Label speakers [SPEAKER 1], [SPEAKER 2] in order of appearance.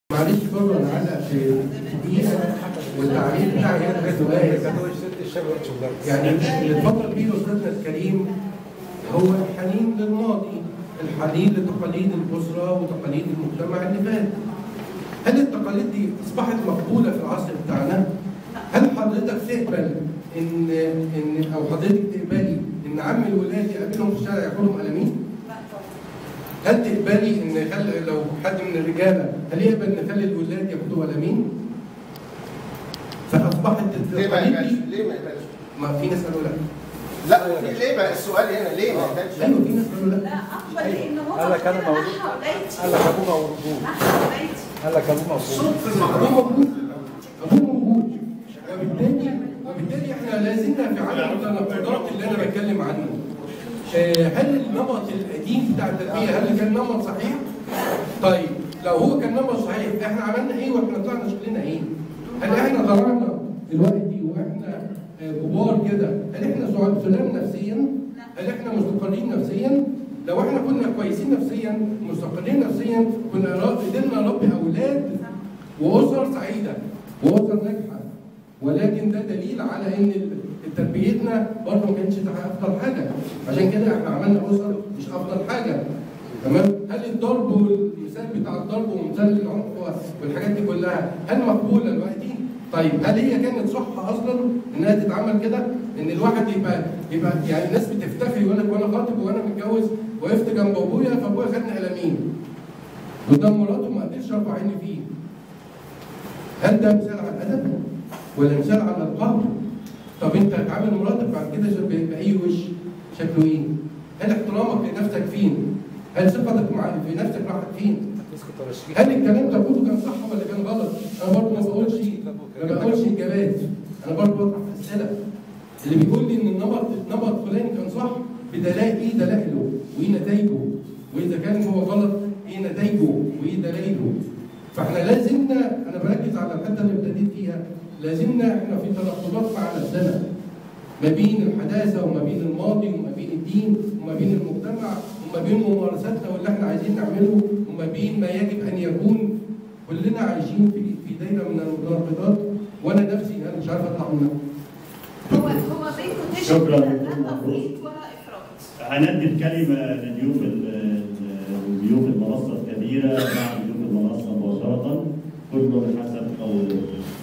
[SPEAKER 1] معلش برضه انا علق في دقيقه والتعليق بتاعي يعني اللي اتفضل بيه استاذنا الكريم هو الحنين للماضي، الحنين لتقاليد الاسره وتقاليد المجتمع اللي فات. هل التقاليد دي اصبحت مقبوله في العصر بتاعنا؟ هل حضرتك تقبل ان او حضرتك تقبلي ان عم الولاد يقابلهم في الشارع ياخدهم قلمين؟ هل تقبلي ان لو حد من الرجاله هل يقبل ان يخلي الولاد ياخدوا قلمين؟ فاصبحت
[SPEAKER 2] ليه ما يقبلش؟ ليه ما يقبلش؟
[SPEAKER 1] ما في ناس قالوا لا.
[SPEAKER 2] لا ليه بقى السؤال هنا ليه ما يقبلش؟
[SPEAKER 1] ايوه في ناس قالوا لا.
[SPEAKER 3] لا اقبل لان هو
[SPEAKER 4] قال لك انا موجود، قال لك ابوه موجود، قال لك ابوه موجود،
[SPEAKER 2] الصوت في
[SPEAKER 1] ابوه موجود وبالتالي احنا لازلنا في عالم التناقضات اللي انا بتكلم عنه. هل النمط القديم بتاع التربيه هل كان نمط صحيح؟ طيب لو هو كان نمط صحيح احنا عملنا ايه واحنا طلعنا شكلنا ايه؟ هل احنا طلعنا دلوقتي واحنا كبار كده هل احنا سلام نفسيا؟ هل احنا مستقرين نفسيا؟ لو احنا كنا كويسين نفسيا مستقرين نفسيا كنا قدرنا نربي اولاد واسر سعيده واسر ناجحه، ولكن ده دليل على ان تربيتنا برضه ما كانتش افضل حاجه، عشان كده احنا عملنا اسر مش افضل حاجه. تمام؟ هل الضرب والمثال بتاع الضرب ومثال العنف والحاجات دي كلها هل مقبوله دلوقتي؟ طيب هل هي كانت صح اصلا انها تتعمل كده؟ ان الواحد يبقى يعني الناس بتفتخر يقول لك وانا خاطب وانا متجوز وقفت جنب ابويا فابويا خدني قلمين قدام مراته ما قدرتش ارفع عيني فيه. هل ده مثال على الادب؟ ولا مثال على القهر؟ طب انت هتعامل مراتك بعد كده باي وش؟ شكله ايه؟ هل احترامك لنفسك فين؟ هل ثقتك في نفسك راحت فين؟ هل الكلام ده كله كان صح ولا كان غلط؟ انا برضه ما بقولش اجابات، انا برضه بطرح اسئله. اللي بيقول لي ان النمط فلاني كان صح بدلائل ايه دلائله؟ وايه نتائجه؟ واذا كان هو غلط ايه نتائجه؟ وايه دلائله؟ فاحنا لازمنا انا بركز على الحته اللي ابتديت فيها، لازمنا احنا في تناقضات مع نفسنا ما بين الحداثه وما بين الماضي وما بين الدين وما بين المجتمع وما بين ممارساتنا واللي احنا عايزين نعمله وما بين ما يجب ان يكون. كلنا عايشين في دايره من المتناقضات وانا نفسي انا مش عارف اطلع منها.
[SPEAKER 3] هو بينه
[SPEAKER 5] شكرا
[SPEAKER 3] لا تفريط ولا افراط.
[SPEAKER 5] هندي الكلمه لضيوف المنصه الكبيره مع ضيوف المنصه مباشره كل بحسب قوله.